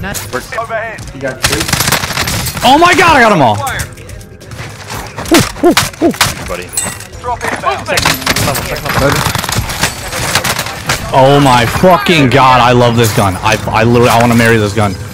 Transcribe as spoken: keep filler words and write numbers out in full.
Overhead. You got two. Oh my god, I got them all! Woo, woo, woo. Buddy. Drop inbound. Level, second level. Oh my fucking god, I love this gun. I, I literally, I want to marry this gun.